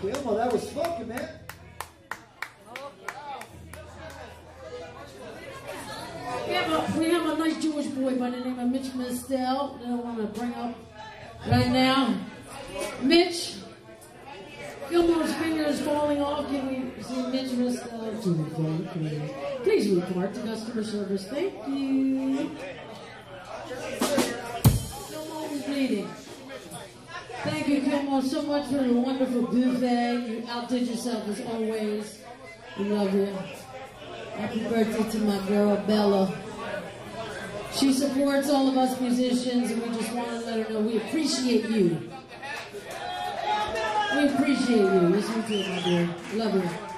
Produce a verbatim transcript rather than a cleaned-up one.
Gilmore, that was smoking, man. We have, a, we have a nice Jewish boy by the name of Mitch Mestel that I want to bring up right now. Mitch, Gilmore's finger is falling off. Can we see Mitch Mestel to the phone, please? Please report to customer service. Thank you. Gilmore is bleeding. Thank you, Gilmore, so much for the wonderful buffet. You outdid yourself as always. We love you. Happy birthday to my girl, Bella. She supports all of us musicians, and we just want to let her know we appreciate you. We appreciate you. Yes, we do, my dear. Love you.